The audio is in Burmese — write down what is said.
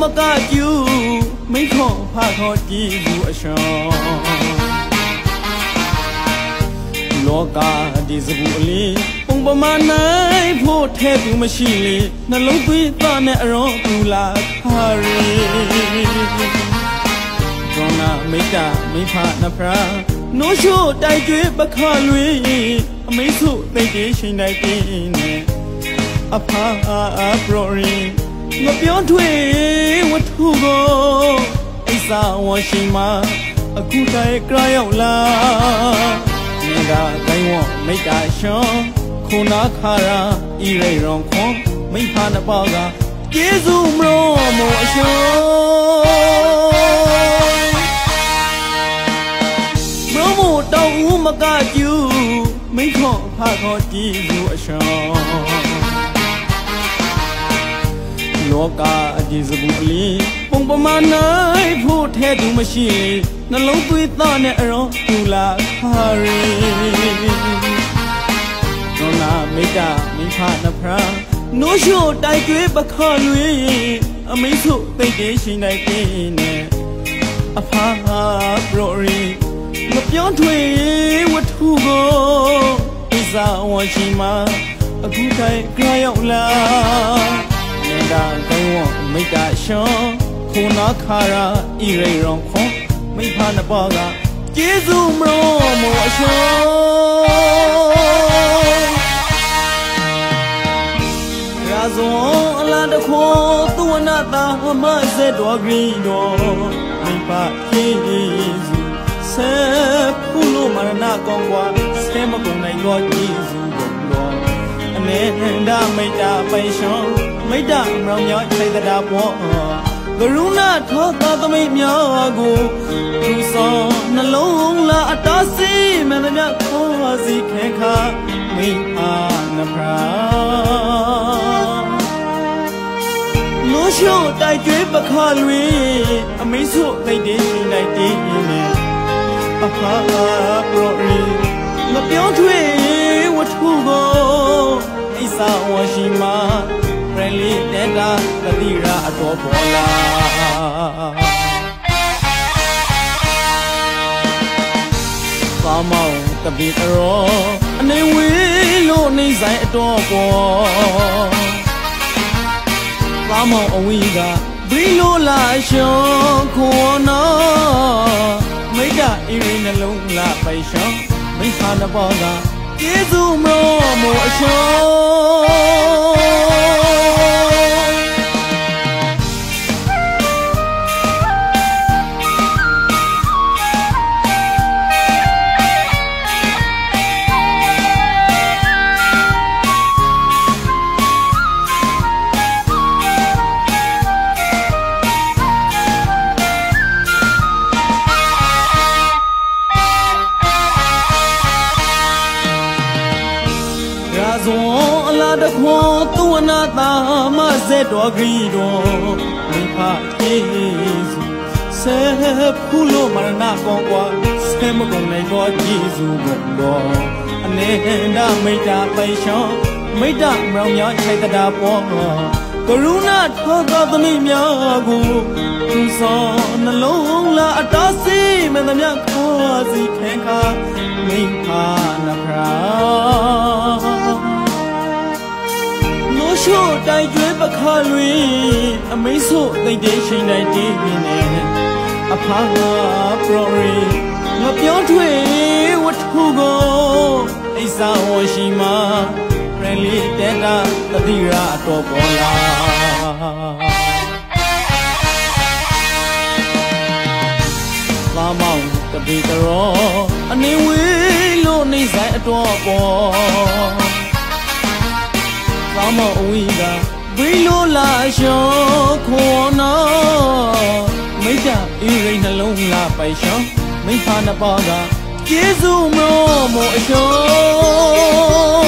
มกาจูไม่ขอพาขอจีบูอชโลกาดีสบุลีองประมาณไหนพูดแทบอยู่ไม่ชิลีนั่นลงตุยตาเนรอตุลาคารีตรงน่ะไม่จ่าไม่ผ่านนะพระโนชูใจจุยบักขาลุยไม่สู้ในดีชินในดีเนี่ยอภาโปรรีงบย้อนถุยวัตถุโกไอสาวชิมากูใจกลายเอาลาနေဒါကိုင်းဝမိတ်တာရှောင်းခုနာခါရာဤရိရောင်ခွန်မိဖာနပေါကကျေစုမရောမောအရှောမရောမို့တောင်းဦးမကကျူမိခေါ်ဖာခေါ်ကျေစုအရှောလောကအဒီစဘူးအလီပုံပမာနိုင်ဖို့ထဲသူမရှိနှလုံးသွေးသားနဲ့အရောသူလာခါရီဒေါနာမိတာမိဖနဖရာနိုးရှို့တိုက်ကျွေးပခါလွေအမိဆုသိတဲ့ရှိနိုင်တဲ့နဲ့အဖာပရိုရီမပြောထွေဝတ္ထုကိုဣဇာဝရှိမှာအခုတိုင်းကြရောက်လာနေတာကိုင်းဝမိတာရှောင်းခုနာခါရာဤရိရောင်ခွန်မိဖာနပေါကကျေစုမရောမောအရှောရာဇွန်အလာတခေါ်သူဝနာတာမဇေတော်ဂရီတော်မိဖာကျေစုဆေဖူလိုမရဏကောင်းကွာဆေမကုန်နိုင်တော့ကျေစုကုန်တော်အနေနဲ့မိတာပိုင်ရှောင်းမိတာမရောမြောက်စိတ်တရားပေါ်ကရုဏာထောသာသမိတ်များကိုသူဆောင်နှလုံးလာအတားစီမန္တမြခေါ်စီခဲခါမိအားနဖရာလို့ရှို့တိုက်ကျွေးပခါလွေအမိဆုသိတဲ့ရှိနိုင်တဲ့နဲ့အဖာပရိုရီမပြောထွေဝတ္ထုကိုအိစာဝရှိမှာပရလီတဲတာတတိရာအတော်ပေါ်လာပါမောင်တပိတရောအနေဝေးလို့နေဆိုင်အတော်ပေါ်ပါမောင်အဝီကဘီလိုလာရှောင်းခေါ်နော်မိတ်ကဣရိနှလုံးလာပိုင်ရှောင်းမိဖာနဘောကကျေစုမရောမောအရှောဇွန်အလာတခေါ်သူဝနာတာမဇေတော်ဂရီတော်မိဖာကျေစုဆေဖူလိုမရဏကောင်းကွာဆေမကုန်နိုင်တော့ကျေစုကုန်တော်အနေနဲ့မိတာပိုင်ရှောင်းမိတာမရောမြောက်စိတ်တရားပေါ်ကရုဏာထောသာသမိများကိုသူဆောင်နှလုံးလာအတားစီမန္တမြခေါ်စီခဲခါမိဖာနဖရာချို့တိုက်ကျွေးပခါလွေအမိဆုသိတဲ့ရှိနိုင်တဲ့နဲ့အဖာပရိုရီမပြောထွေဝတ္ထုကိုအိစာဝရှိမှာပရလီတဲတာတတိရာအတော်ပေါ်လာလာမောင်တပိတရောအနေဝေးလို့နေဆိုင်အတော်ပေါ်ပါမောဝီကဘီလိုလာရှောင်းခေါ်နော်မိတာဣရိနှလုံးလာပိုင်ရှောင်းမိဖာနပေါကကျေစုမရောမောအရှော